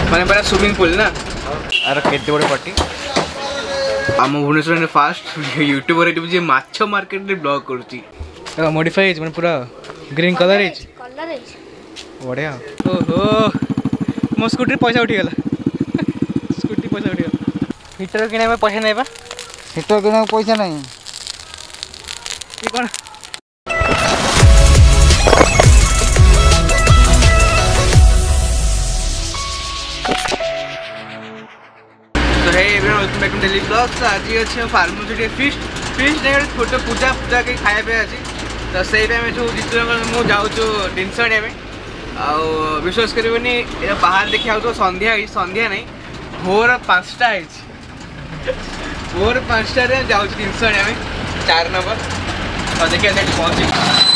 मैंने पूरा swimming pool ना अरे केते बड़े पार्टी आम भुवनेश्वर फास्ट यूट्यूबर जे माछ मार्केट रे ब्लॉग करूची मॉडिफाई माने पूरा ग्रीन कलर है बढ़िया ओहो मो स्कूटी पैसा उठी गला स्कूटी पैसा उठी गला हीटर किने में पैसा नहीं बा हीटर किने में पैसा नहीं ये कौन तो hey everyone welcome back to daily vlogs आज अच्छे फार्म से फिस्ट फिस्ट नहीं छोटे पूजा पूजा के खाया पे अच्छी तो से जो जितने मुझे जाऊँ जिनस आने विश्वास करेंगे बाहर देखा तो संध्या संध्या नहीं भोर 5टा भोर 5टार जाऊँ जिनस आने 4 नंबर तो देखिए पहुँचे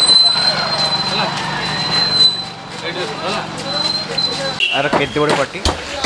अरे केते बड़े पार्टी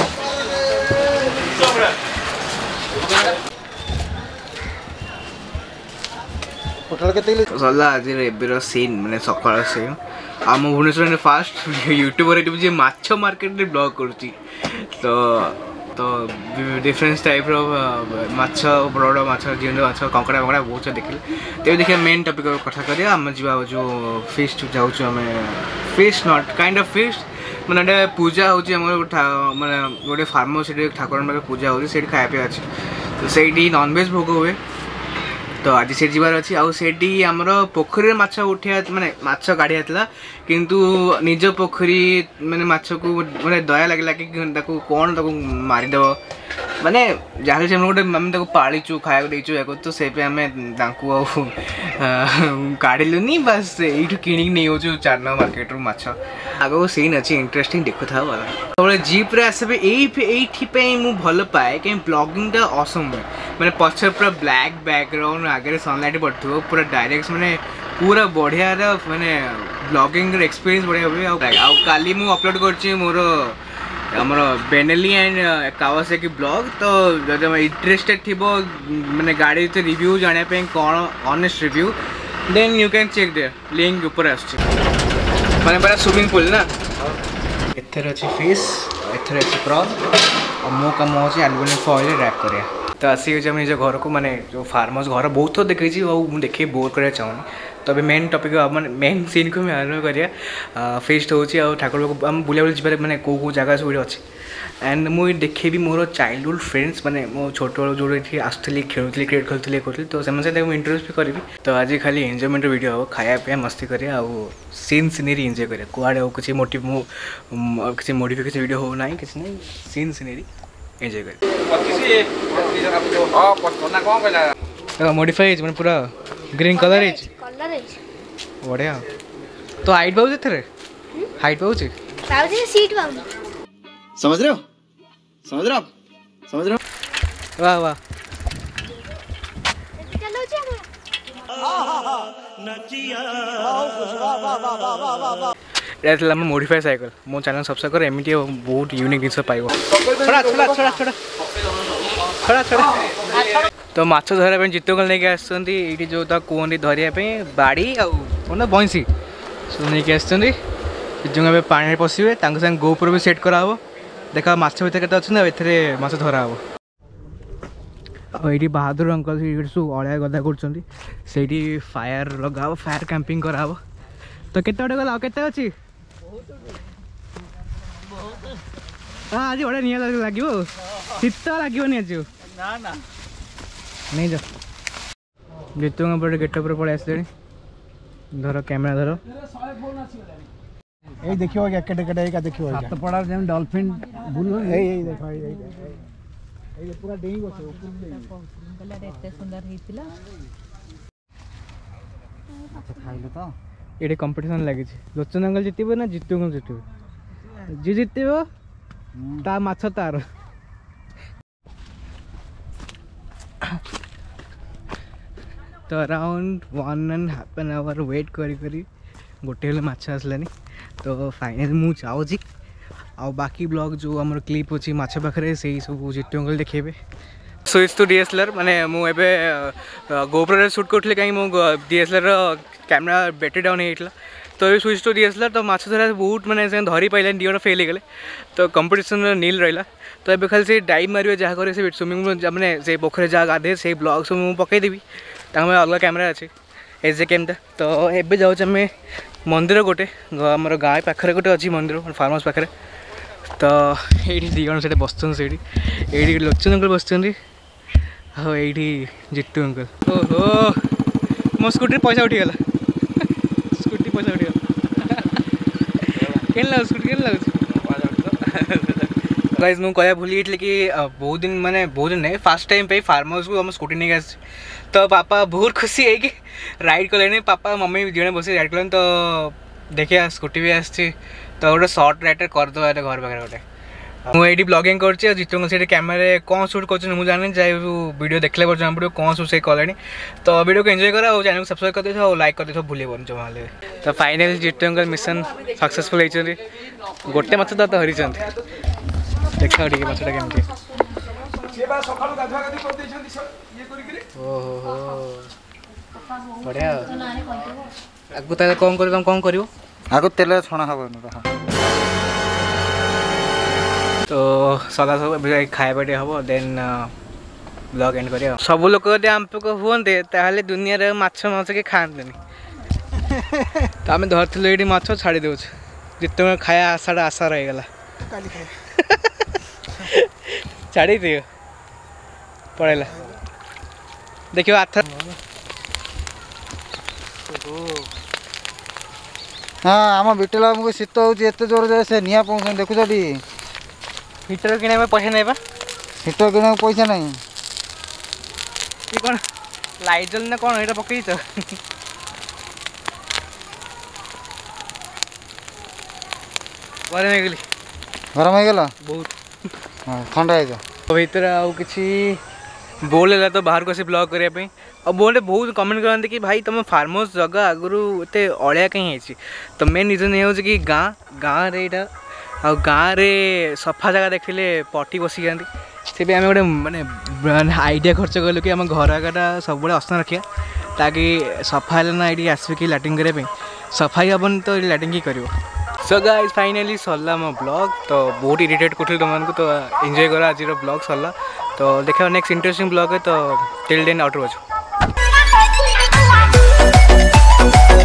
सरला आज एबर सीन मैंने सकाल से आम भुवनेश्वर फास्ट यूट्यूबर जे माछ मार्केट रे ब्लॉग करूची तो तो डिफरेंस टाइप रो माछ बड़ माछ जिंद माछ कंकड़ा कंकड़ा बहुत देखिले तेज देखिए मेन टॉपिक कथा करिया आम जीवा जो फिस्ट जाऊँ आम feast not kind of feast मैंने पूजा होची माने गोटे फार्म से ठाकुर पूजा होची खाया पे अच्छे तो से नॉनवेज भोग हुए तो आज से जीवार अच्छी आउटी आमर पोखरी माछ उठा माने माछ काढ़ी था किंतु निज पोखरी माने माछ को माने दया लगे कि कौन मारिदेव माने जहाँ से गोटे आम पालीचु खाया देचु तो से आम काढ़लुनि बस ये कि नहीं 4 नंबर मार्केट रू माछ आगे सीन अच्छी इंटरेस्टिंग देखु था सब जीप्रे आसबे ये मुझे भल पाए कहीं ब्लॉगिंग असम हुए मैंने पचर पूरा ब्लैक बैकग्राउंड आगे सनलाइट पड़ो पूरा डायरेक्ट माने पूरा बढ़िया माने ब्लॉगिंग एक्सपीरियंस बढ़िया हुए काली मु अपलोड कर मोर आमर बेनेली एंड कावासाकी ब्लॉग तो जब इंटरेस्टेड थी मैंने गाड़ी तो रिव्यू जानापी कौन honest review then you can check their link ऊपर आस मैंने पूरा स्विमिंग पूल ना एथर अच्छी फिश एथर अच्छी प्रॉन और मो कम हो एल्युमिनियम फॉइल रैप करिया तो आसिक निज घर को माने जो फार्म हाउस घर बहुत देखी मुझे देखे बोर करा चाहूनी तो अभी मेन टॉपिक मेन सीन को आरम्भ करिया फेस्ट हो ठाकुर को आम बुला बुला मैंने कौ जगह सब अच्छे एंड मुझे देखेबी मोर चाइल्डहुड फ्रेंड्स मैंने मो छोट बेलू जो आसुली खेलुली क्रिकेट खेलुली करूँ तो से इंट्रोड्यूस भी करी तो आज खाली एंजॉयमेंट वीडियो हम खाया पे मस्ती करिया सीन सीनेरी एंजॉय करिया कुआड़े किसी किसी मॉडिफिकेशन वीडियो हो ना कि नहीं सीन सीनेरी एंजॉय कर मॉडिफाई मैंने पूरा ग्रीन कलर है बढ़िया तो हाइट पाऊँ थे हाइट पाऊँ सीट समझ रहे हो वाह वाह मॉडिफाई साइकिल मो चैनल सब्सक्राइब कर एमती बहुत यूनिक जिन पाइब तो माछ धरने जितकल नहीं आसती जो कहते धरने बाड़ी आना बंसी सब नहीं आसते पानी पशिवे संगे गोपुर भी सेट कराव देखा माछ भितर के अच्छे माछ धरा ये बहादुर अंकल सब अलिया गदा कर फायर लगा फायर कैंपिंग करा तो केते गला केते अच्छी आज बड़ा नि लगे शीत लगे आज ना नहीं जा जितु पटे गेट पर पड़े आस धर कैमेरा धर ए देखियो केटे केटे का देखियो हाथ पड़ा जेम डॉल्फिन बुल ए देखो ए पूरा डेई गछ ऊपर कलर एते सुंदर हेतिला अच्छा खाइलो तो ये कंपटीशन लगी लोचन अंकल जितबे ना जितु अंकल जितबे जी जितबो ता माछ तार तो अराउंड 1.5 आवर वेट करी गोटे माछ आसलानी तो फाइनल मुझे जाऊँगी आ बाकी ब्लॉग जो आम क्लिप अच्छी माछ पाखे से सब जितु अंकल देखेबे स्विच टू डीएसएलआर माने मुझे गोप्रो शूट करूँ कहीं डीएसएलआर कैमेरा बैटरी डाउन होता तो ये स्विच टू डीएसएलआर तो माछ धरा बहुत माने धरी पाइलानी दी फेल हो गले तो कंपटीशन नील रहा तो ये खाली से डाइव मारे जहाँ करे से स्विमिंग मैंने से पोखर जहाँ गाधे से ब्लॉग सब मुझे पकईदेवी अलग कैमेरा अच्छे एजे कैमटा तो एबे जाऊँ आम मंदिर गोटे आमर गाँ पाखे गोटे अच्छी मंदिर फार्म हाउस पाखे तो ये दी जन से बस ये लोचन अंकल बस हाँ ये जितू अंकल ओहो मो स्कूटी पैसा उठीगला स्कूटी पैसा उठीगला के स्कूटी के लगुच गाइस मुझे कहया भूली जाइए कि बहुत दिन माने बहुत दिन नहीं फास्ट टाइम पे फार्म हाउस को हम स्कूटी नहीं आस तो पापा बहुत खुशी है कि राइड कले पापा मम्मी जड़े बस राइड कले तो देखिए स्कूटी भी आसी तो गोटे सर्ट राइड करदे घर पाखे गोटे मुझे ब्लॉगिंग कर जितु से कैमेरा कौन शूट कर मुझे जानी चाहे वीडियो देखले पर जाना पड़ो कौन शूट से कले तो वीडियो को एंजॉय कर चैनल को सब्सक्राइब कर दे और लाइक कर दे भूल जमा तो फाइनली जितु अंकल मिशन सक्सेसफुल होती गोटे माछ तो हरी देखा टे माछटा केमती ओहो बढ़िया आगु ताले कौन कर कौन करिवो आगु तेल छणा हबो तो सदा सब खाଇବା टे हम देन ब्लॉग एंड करिया सब लोग यदि आमको हुए ताहले दुनिया रे माछ माछ के खाते तो आम धरती ये माछ छाड़ी दे जिते खाया आशा आशा रहीगला छाड़ी दियो पड़ेला देखियो आथ हाँ आम बिटेला आमको शीत होते जोर जाए से निआ पहुँच देखुच हीटर किने पैसा नहीं हीटर किना पैसा नहीं ये कौन लाइट जल ना कौन ये पकई तो गरम हो गला बहुत ठंडा है भीतर आउ कि बोल है तो बाहर को आसी ब्लॉग करने और बोले बहुत कमेंट करते कि भाई तुम फार्म हाउस जगह आगु एत अलिया कहीं तो मेन रिजन ये हूँ कि गाँव रे आ गाँव रे सफा जगह देखिले पटी बसी जाती से भी आम गोटे माने आइडिया खर्च कलु कि आम घर आगाटा सब असन रखा ताकि सफा है ना ये आसवे कि लाटिंग करने सफाई हेन तो लाटिंग ही कर सो गाइस फाइनली सरला मो ब्लॉग तो बहुत इरिटेट कर तुमको तो एंजॉय कर आज ब्लॉग सरला तो देखा नेक्स्ट इंटरेस्टिंग ब्लॉग है तो टिल देन आउट वाच